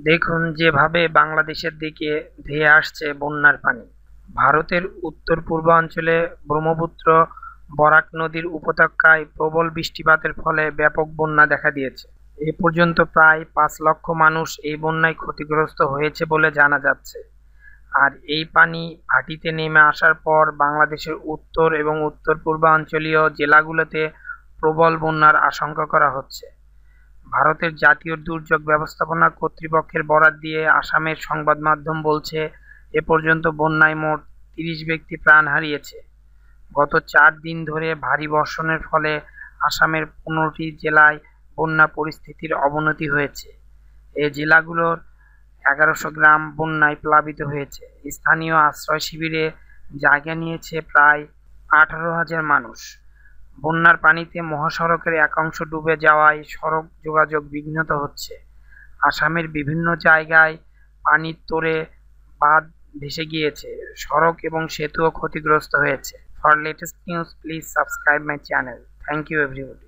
দেখুন যেভাবে বাংলাদেশের দিকে ধেয়ে আসছে বন্যার পানি। ভারতের উত্তর পূর্বাঞ্চলে ব্রহ্মপুত্র বরাক নদীর উপত্যকায় প্রবল বৃষ্টিপাতের ফলে ব্যাপক বন্যা দেখা দিয়েছে। এ পর্যন্ত প্রায় ৫ লক্ষ মানুষ এই বন্যায় ক্ষতিগ্রস্ত হয়েছে বলে জানা যাচ্ছে। আর এই পানি ভাটিতে নেমে আসার পর বাংলাদেশের উত্তর এবং উত্তর পূর্বাঞ্চলীয় জেলাগুলোতে প্রবল বন্যার আশঙ্কা করা হচ্ছে। ভারতের জাতীয় দুর্যোগ ব্যবস্থাপনা কর্তৃপক্ষের বরাত দিয়ে আসামের সংবাদ মাধ্যম বলছে, এ পর্যন্ত বন্যায় মোট ৩০ ব্যক্তি প্রাণ হারিয়েছে। গত ৪ দিন ধরে ভারী বর্ষণের ফলে আসামের ১৫টি জেলায় বন্যা পরিস্থিতির অবনতি হয়েছে। এই জেলাগুলোর ১১০০ গ্রাম বন্যায় প্লাবিত হয়েছে। স্থানীয় আশ্রয় শিবিরে জায়গা নিয়েছে প্রায় ১৮,০০০ মানুষ। বন্যার পানিতে মহাসড়কের এক অংশ ডুবে যাওয়ায় সড়ক যোগাযোগ বিঘ্নিত হচ্ছে। আসামের বিভিন্ন জায়গায় পানির তোড়ে বাঁধ ভেসে গিয়েছে, সড়ক এবং সেতুও ক্ষতিগ্রস্ত হয়েছে। For latest news please subscribe my channel. Thank you everybody.